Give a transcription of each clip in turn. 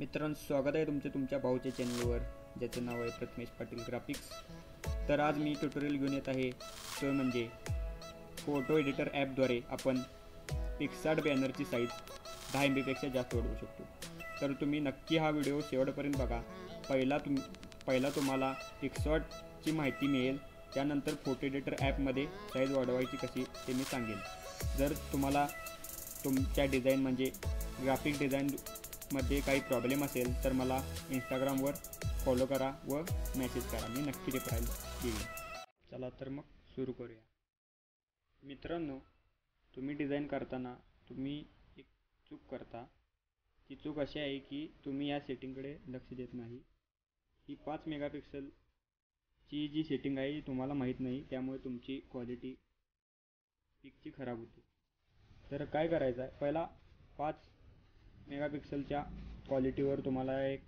मित्रांनो, स्वागत आहे तुमच्या भाऊच्या चॅनलवर, ज्याचं नाव आहे प्रथमेश पाटील ग्राफिक्स. तर आज मी ट्युटोरियल घेऊन येत आहे, तो म्हणजे फोटो एडिटर ॲपद्वारे आपण पिक्सार्ट बॅनरची साईज 10 MB पेक्षा जास्त वाढवू शकतो. तर तुम्ही नक्की हा व्हिडिओ शेवटपर्यंत बघा. पहिला तुम्हाला पिक्सार्टची माहिती मिळेल, त्यानंतर फोटो एडिटर ॲपमध्ये साईज वाढवायची कशी ते मी सांगेन. जर तुम्हाला तुमच्या डिझाईन म्हणजे ग्राफिक डिझाईनमध्ये काही प्रॉब्लेम असेल तर मला इंस्टाग्रामवर फॉलो करा व मेसेज करा, मी नक्की रिप्लाय देईन. चला तर मग सुरू करूया. मित्रांनो, तुम्ही डिझाईन करताना तुम्ही एक चूक करता. ती चूक अशी आहे की तुम्ही या सेटिंगकडे लक्ष देत नाही. ही 5 मेगापिक्सलची जी सेटिंग आहे ती तुम्हाला माहीत नाही, त्यामुळे तुमची क्वालिटी पिकची खराब होते. तर काय करायचं आहे, पहिला 5 मेगापिक्सलच्या क्वालिटीवर तुम्हाला एक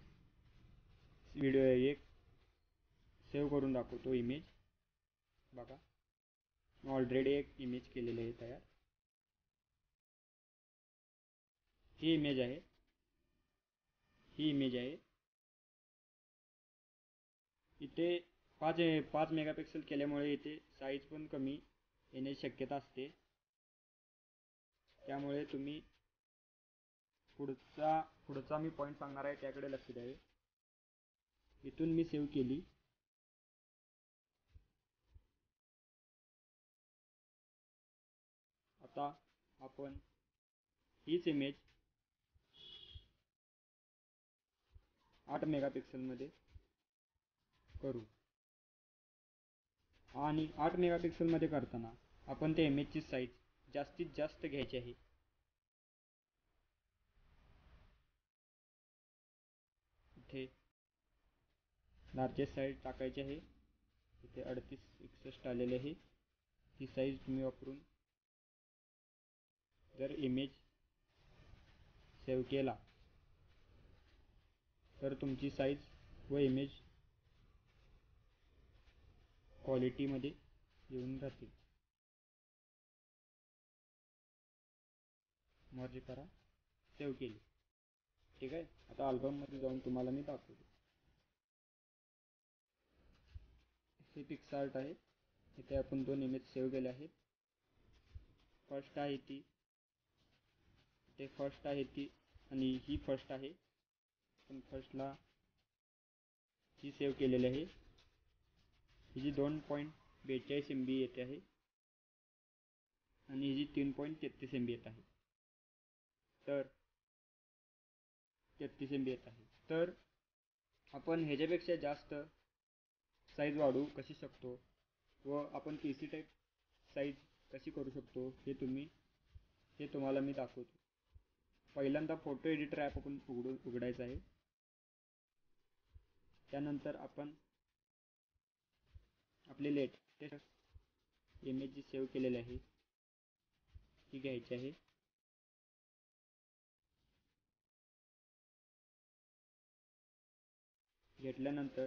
सेव्ह करून दाखवतो इमेज. बघा, ऑलरेडी एक इमेज केलेली आहे तयार. ही इमेज आहे. इथे 5 मेगापिक्सल केल्यामुळे इथे साईज पण कमी येण्याची शक्यता असते. त्यामुळे तुम्ही पुढचा मी पॉईंट सांगणार आहे त्याकडे लक्ष द्यावे. इथून मी सेव्ह केली. आता आपण हीच इमेज 8 मेगापिक्सलमध्ये करू. आणि 8 मेगापिक्सलमध्ये करताना आपण त्या इमेजची साईज जास्तीत जास्त घ्यायची आहे. इथे लार्जेस्ट साईज टाकायची आहे. इथे 3861 आलेले आहे. ती साईज तुम्ही वापरून जर इमेज सेव्ह केला तर तुमची साईज व इमेज क्वालिटीमध्ये येऊन राहतील. मर्जी करा, सेव्ह केली. ठीक आहे. आता अल्बममध्ये जाऊन तुम्हाला मी दाखवतो. हे पिक्सार्ट आहे. इथे आपण 2 इमेज सेव्ह केले आहेत. फर्स्ट आहे ती आणि ही फर्स्ट आहे. पण फर्स्टला ही सेव्ह केलेली आहे. हिची 2.42 MB येते आहे आणि हिची 3.33 MB येत आहे. तर 33 MB येत आहे. तर आपण ह्याच्यापेक्षा जास्त साईज वाढवू कशी शकतो व आपण PC टाईप साईज कशी करू शकतो हे तुम्हाला मी दाखवतो. पहिल्यांदा फोटो एडिटर ॲप आपण उघडायचं आहे. त्यानंतर आपण आपले लेटेस्ट इमेज जी सेव्ह केलेली आहे ती घ्यायची आहे. घेतल्यानंतर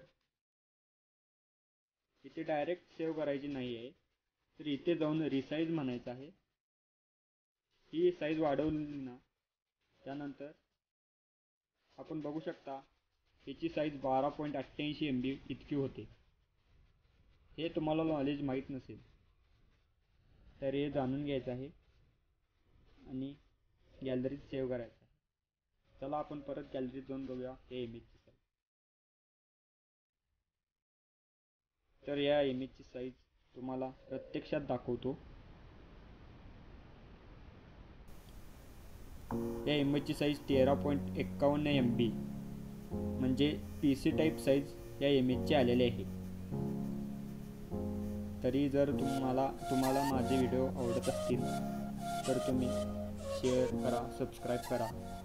इथे डायरेक्ट सेव्ह करायची नाही आहे, तर इथे जाऊन रिसाईज म्हणायचं आहे. ही साईज वाढवली ना, त्यानंतर आपण बघू शकता याची साईज 12.88 MB इतकी होते. हे तुम्हाला नॉलेज माहीत नसेल तर हे जाणून घ्यायचं आहे आणि गॅलरीत सेव्ह करायचं आहे. चला आपण परत गॅलरीत जाऊन बघूया या इमेजची साईज. तर या इमेजची साईज तुम्हाला प्रत्यक्षात दाखवतो. या इमेजची साईज 13.51 MB म्हणजे PC टाईप साईज या इमेजची आलेली आहे. तरी जर तुम्हाला माझे व्हिडिओ आवडत असतील तर तुम्ही शेअर करा, सबस्क्राईब करा